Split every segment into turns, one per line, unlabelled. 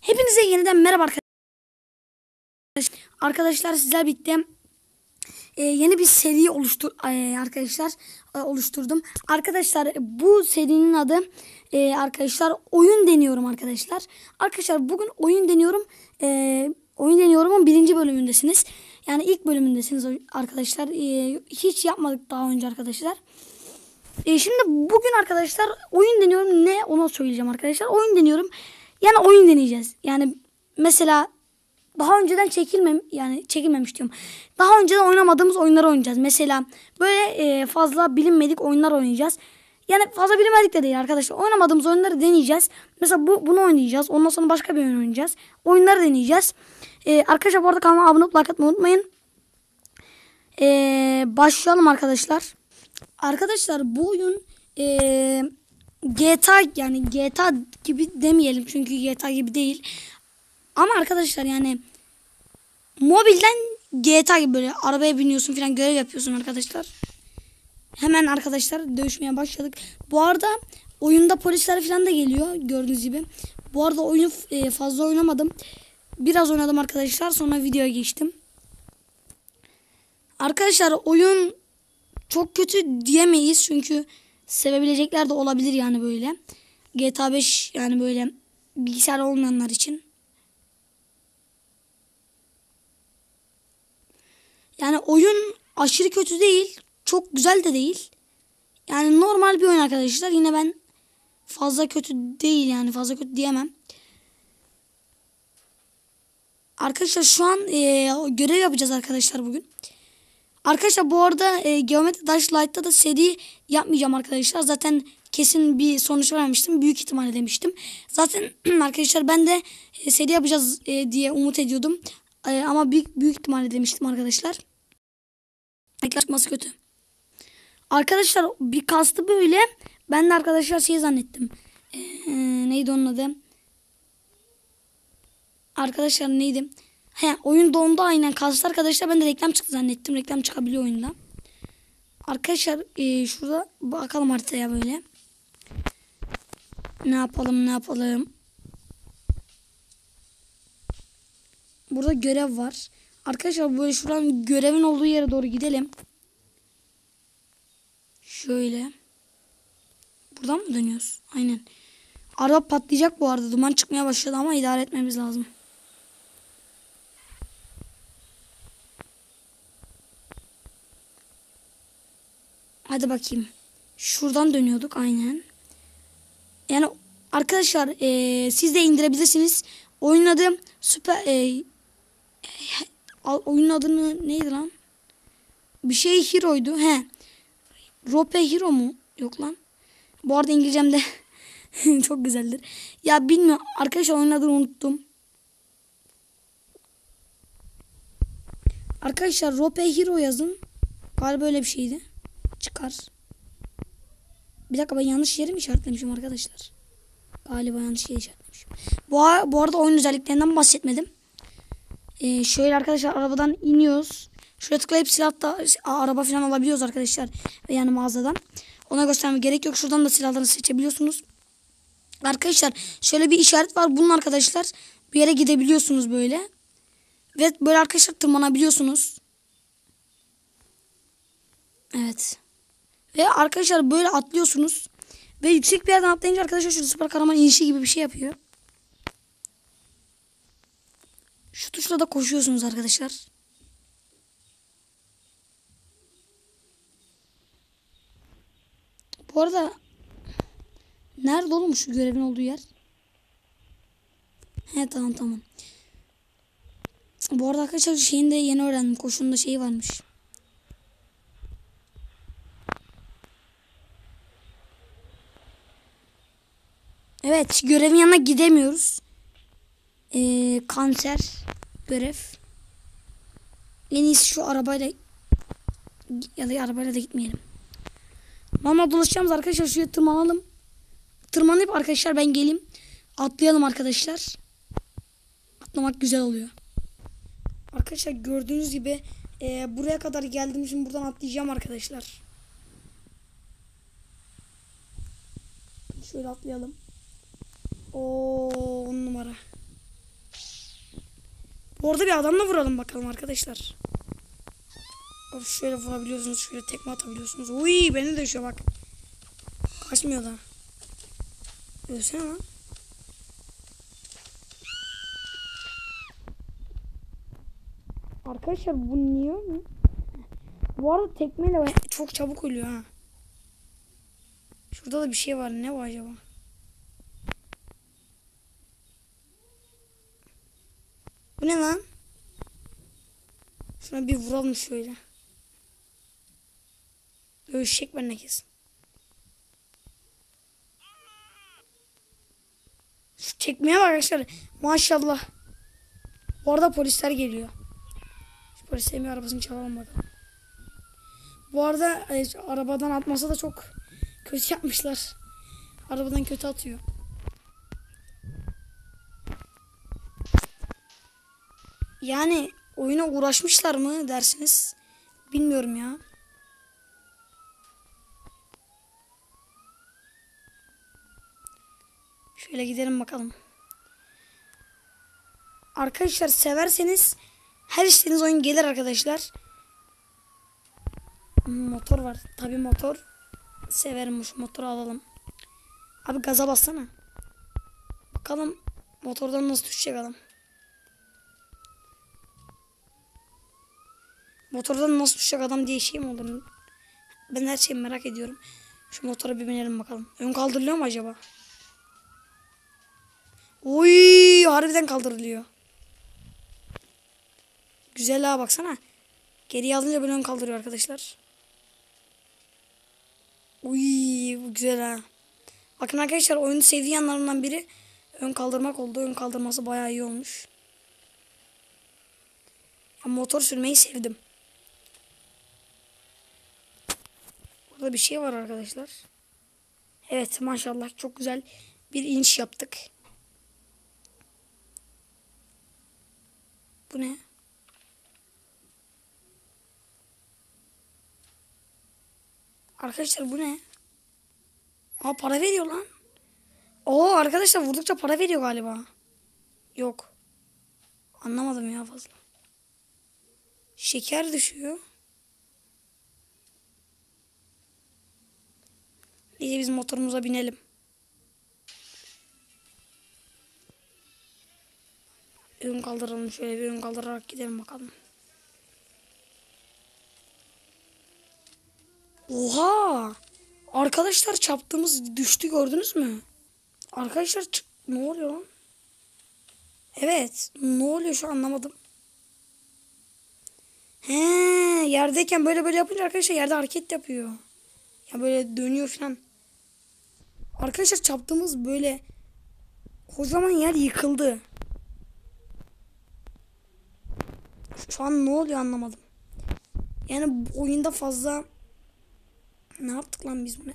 Hepinize yeniden merhaba arkadaşlar. Arkadaşlar sizler birlikte yeni bir seri oluşturdum. Arkadaşlar bu serinin adı arkadaşlar oyun deniyorum arkadaşlar. Arkadaşlar bugün oyun deniyorum. Oyun deniyorumun 1. bölümündesiniz. Yani ilk bölümündesiniz arkadaşlar. Hiç yapmadık daha önce arkadaşlar. Şimdi bugün arkadaşlar oyun deniyorum, ne onu söyleyeceğim arkadaşlar. Oyun deniyorum. Yani oyun deneyeceğiz. Yani mesela daha önceden çekilmemiş diyorum. Daha önceden oynamadığımız oyunları oynayacağız. Mesela böyle fazla bilinmedik oyunlar oynayacağız. Yani fazla bilinmedik de değil arkadaşlar. Oynamadığımız oyunları deneyeceğiz. Mesela bunu oynayacağız. Ondan sonra başka bir oyun oynayacağız. Oyunları deneyeceğiz. Arkadaşlar bu arada kanalıma abone olup like atmayı unutmayın. Başlayalım arkadaşlar. Arkadaşlar bu oyun GTA gibi demeyelim. Çünkü GTA gibi değil. Ama arkadaşlar yani mobilden GTA gibi böyle arabaya biniyorsun falan, görev yapıyorsun arkadaşlar. Hemen arkadaşlar dövüşmeye başladık. Bu arada oyunda polisler falan da geliyor gördüğünüz gibi. Bu arada oyunu fazla oynamadım. Biraz oynadım arkadaşlar, sonra videoya geçtim. Arkadaşlar oyun çok kötü diyemeyiz çünkü sevebilecekler de olabilir yani böyle. GTA 5 yani böyle bilgisayar olmayanlar için. Yani oyun aşırı kötü değil. Çok güzel de değil. Yani normal bir oyun arkadaşlar. Yine ben fazla kötü değil yani. Fazla kötü diyemem. Arkadaşlar şu an görev yapacağız arkadaşlar bugün. Arkadaşlar bu arada Geometry Dash Lite'da da seri yapmayacağım arkadaşlar. Zaten kesin bir sonuç vermiştim. Büyük ihtimalle demiştim. Zaten arkadaşlar ben de seri yapacağız diye umut ediyordum. Ama büyük ihtimalle demiştim arkadaşlar. Çıkması kötü. Arkadaşlar bir kastı böyle. Ben de arkadaşlar şey zannettim. Neydi onun adı? Arkadaşlar neydi? Oyun dondu aynen. Kastı arkadaşlar. Ben de reklam çıktı zannettim. Reklam çıkabiliyor oyunda. Arkadaşlar şurada bakalım haritaya böyle. Ne yapalım? Burada görev var. Arkadaşlar böyle şuradan görevin olduğu yere doğru gidelim. Şöyle. Buradan mı dönüyoruz? Aynen. Araba patlayacak bu arada. Duman çıkmaya başladı ama idare etmemiz lazım. Hadi bakayım. Şuradan dönüyorduk aynen. Yani arkadaşlar siz de indirebilirsiniz. Oyunun adı oyunun adını neydi lan? Bir şey Hero'ydu. Rope Hero mu? Yok lan. Bu arada İngilizcem de çok güzeldir. Ya bilmiyorum. Arkadaşlar oyunun adını unuttum. Arkadaşlar Rope Hero yazın. Galiba öyle bir şeydi. Çıkar. Bir dakika, ben yanlış yeri mi işaretlemişim arkadaşlar? Galiba yanlış yeri işaretlemişim. Bu arada oyun özelliklerinden bahsetmedim. Şöyle arkadaşlar arabadan iniyoruz. Şuraya tıklayıp silahla araba falan alabiliyoruz arkadaşlar. Ve yani mağazadan. Ona göstermeye gerek yok. Şuradan da silahları seçebiliyorsunuz. Arkadaşlar şöyle bir işaret var. Bunun arkadaşlar bir yere gidebiliyorsunuz böyle. Ve böyle arkadaşlar tırmanabiliyorsunuz. Evet. Ve arkadaşlar böyle atlıyorsunuz. Ve yüksek bir yerden atlayınca arkadaşlar şu süper kahraman inişi gibi bir şey yapıyor. Şu tuşla da koşuyorsunuz arkadaşlar. Bu arada nerede oğlum şu görevin olduğu yer? Tamam. Bu arada arkadaşlar şeyini de yeni öğrendim. Koşunun şeyi varmış. Evet, görevin yanına gidemiyoruz. Kanser görev. En iyisi şu arabayla ya da arabayla da gitmeyelim. Normal dolaşacağımız arkadaşlar, şuraya tırmanalım. Tırmanıp arkadaşlar ben geleyim. Atlayalım arkadaşlar. Atlamak güzel oluyor. Arkadaşlar gördüğünüz gibi buraya kadar geldim. Şimdi buradan atlayacağım arkadaşlar. Şöyle atlayalım. 10 numara. Orada bir adamla vuralım bakalım arkadaşlar. Of, şöyle vurabiliyorsunuz. Şöyle tekme atabiliyorsunuz. Uy, beni de düşüyor bak. Kaçmıyor da. Ölsene lan. Arkadaşlar bu niye mi? Bu arada tekmeyle çok çabuk ölüyor ha. Şurada da bir şey var. Ne bu acaba? Bu ne lan? Şuna bir vuralım şöyle. Dövüşecek benimle kesin. Şu tekmeye bak arkadaşlar. Maşallah. Bu arada polisler geliyor. Şu polislerin bir arabasını çalalım bakalım. Bu arada arabadan atmasa da çok kötü yapmışlar. Arabadan kötü atıyor. Yani oyuna uğraşmışlar mı dersiniz? Bilmiyorum ya. Şöyle gidelim bakalım. Arkadaşlar severseniz her istediğiniz oyun gelir arkadaşlar. Motor var. Tabii motor. Severim, şu motoru alalım. Abi gaza bassana. Bakalım motordan nasıl düşecek adam. Motordan nasıl düşecek adam diye şey mi olur? Ben her şeyi merak ediyorum. Şu motora bir binelim bakalım. Ön kaldırılıyor mu acaba? Oy, harbiden kaldırılıyor. Güzel ha, baksana. Geriye alınca böyle ön kaldırıyor arkadaşlar. Uy, bu güzel ha. Bakın arkadaşlar, oyunu sevdiği yanlarından biri ön kaldırmak oldu. Ön kaldırması bayağı iyi olmuş. Ya, motor sürmeyi sevdim. Burada bir şey var arkadaşlar. Evet, maşallah çok güzel bir iniş yaptık. Bu ne? Arkadaşlar bu ne? Aa, para veriyor lan. Oo, arkadaşlar vurdukça para veriyor galiba. Yok. Anlamadım ya fazla. Şeker düşüyor. İyice biz motorumuza binelim. Ön kaldıralım, şöyle bir ön kaldırarak gidelim bakalım. Oha! Arkadaşlar çarptığımız düştü, gördünüz mü? Arkadaşlar ne oluyor lan? Evet, ne oluyor şu, anlamadım. He, yerdeyken böyle böyle yapınca arkadaşlar yerde hareket yapıyor. Ya böyle dönüyor falan. Arkadaşlar çarptığımız böyle kocaman yer yıkıldı. Şu an ne oluyor anlamadım. Yani bu oyunda fazla ne yaptık lan biz buna?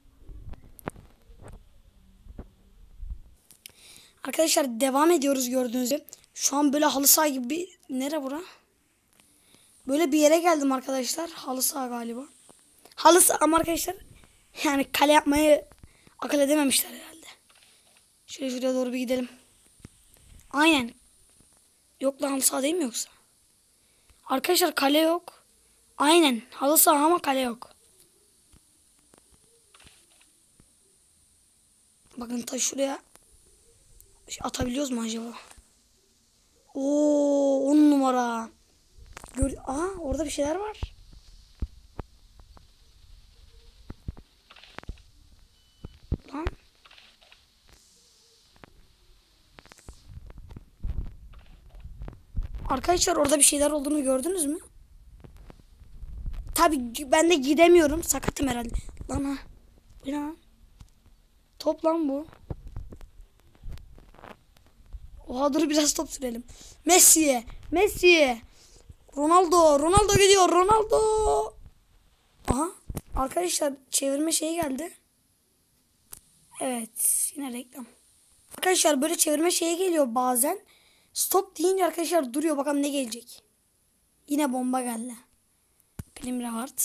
Arkadaşlar devam ediyoruz gördüğünüz gibi. Şu an böyle halı saha gibi bir... Nere bura? Böyle bir yere geldim arkadaşlar. Halı saha galiba. Halı saha ama arkadaşlar. Yani kale yapmayı akıl edememişler herhalde. Şöyle şuraya doğru bir gidelim. Aynen. Yok lan, halı saha değil mi yoksa? Arkadaşlar kale yok. Aynen halı saha ama kale yok. Bakın ta şuraya atabiliyoruz mu acaba? Oo, 10 numara. Aa, orada bir şeyler var. Lan. Arkadaşlar orada bir şeyler olduğunu gördünüz mü? Tabii ben de gidemiyorum. Sakatım herhalde. Lan ha. Bu ne lan? Top lan bu. Oha, dur biraz top sürelim. Messi. Messi. Ronaldo. Ronaldo gidiyor. Ronaldo. Aha. Arkadaşlar çevirme şeyi geldi. Evet. Yine reklam. Arkadaşlar böyle çevirme şeyi geliyor bazen. Stop deyince arkadaşlar duruyor. Bakalım ne gelecek. Yine bomba geldi. Glimrehard.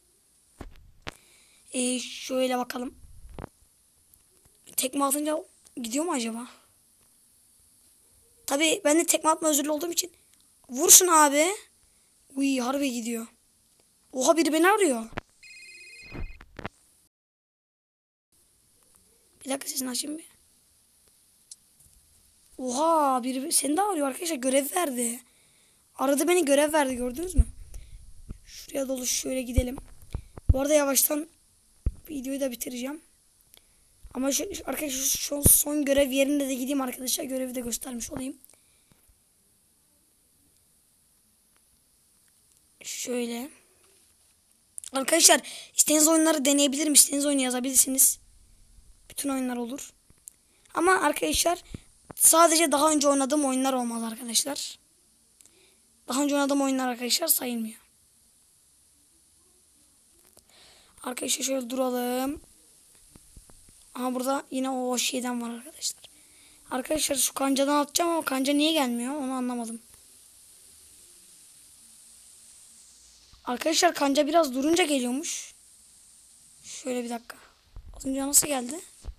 Şöyle bakalım. Tekme atınca gidiyor mu acaba? Tabii ben de tekme atma özürlü olduğum için Vursun abi. Uy harbi gidiyor. Oha biri beni arıyor. Bir dakika sesini açayım bir. Oha biri seni de arıyor arkadaşlar, görev verdi. Aradı beni, görev verdi, gördünüz mü? Şuraya dolu şöyle gidelim. Bu arada yavaştan videoyu da bitireceğim. Ama arkadaşlar şu son görev yerinde de gideyim arkadaşlar. Görevi de göstermiş olayım. Şöyle. Arkadaşlar istediğiniz oyunları deneyebilirim. İstediğiniz oyunu yazabilirsiniz. Bütün oyunlar olur. Ama arkadaşlar sadece daha önce oynadığım oyunlar olmalı arkadaşlar. Daha önce oynadığım oyunlar arkadaşlar sayılmıyor. Arkadaşlar şöyle duralım. Aha burada yine o şeyden var arkadaşlar. Arkadaşlar şu kancadan atacağım ama kanca niye gelmiyor onu anlamadım. Arkadaşlar kanca biraz durunca geliyormuş. Şöyle bir dakika. Az önce nasıl geldi?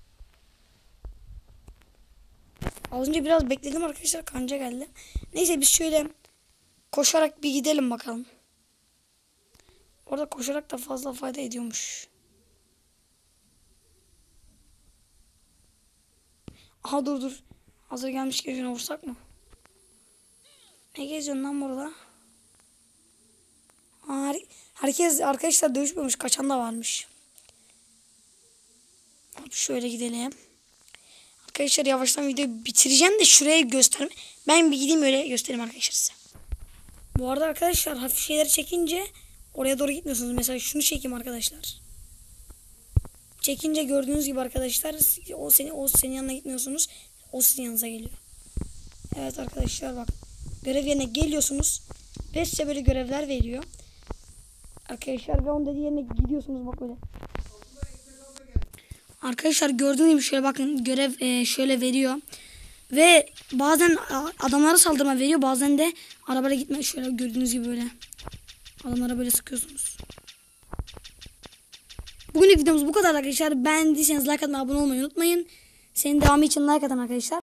Az önce biraz bekledim arkadaşlar, kanca geldi. Neyse biz şöyle koşarak bir gidelim bakalım. Orada koşarak da fazla fayda ediyormuş. Aha dur. Hazır gelmişken şuna vursak mı? Ne geziyorsun lan burada? Herkes arkadaşlar dövüşmüyormuş. Kaçan da varmış. Hop şöyle gidelim. Arkadaşlar yavaştan videoyu bitireceğim de şuraya gösterme. Ben bir gideyim öyle göstereyim arkadaşlar size. Bu arada arkadaşlar hafif şeyleri çekince oraya doğru gitmiyorsunuz. Mesela şunu çekeyim arkadaşlar. Çekince gördüğünüz gibi arkadaşlar o senin yanına gitmiyorsunuz. O sizin yanınıza geliyor. Evet arkadaşlar bak. Görev yerine geliyorsunuz. Ve size böyle görevler veriyor. Arkadaşlar ve onun dediği yerine gidiyorsunuz bak böyle. Arkadaşlar gördüğünüz gibi şöyle bakın görev şöyle veriyor. Ve bazen adamlara saldırma veriyor. Bazen de arabaya gitme, şöyle gördüğünüz gibi böyle. Adamlara böyle sıkıyorsunuz. Bugünlük videomuz bu kadar arkadaşlar. Beğendiyseniz like atmayı, abone olmayı unutmayın. Senin devamı için like atın arkadaşlar.